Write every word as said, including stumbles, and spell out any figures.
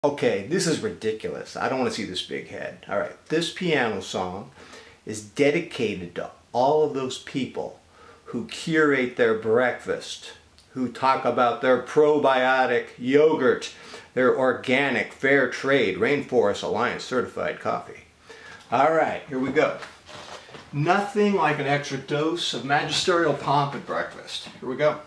Okay, this is ridiculous. I don't want to see this big head. All right, this piano song is dedicated to all of those people who curate their breakfast, who talk about their probiotic yogurt, their organic, fair trade, Rainforest Alliance certified coffee. All right, here we go. Nothing like an extra dose of Magisterial Pomp at breakfast. Here we go.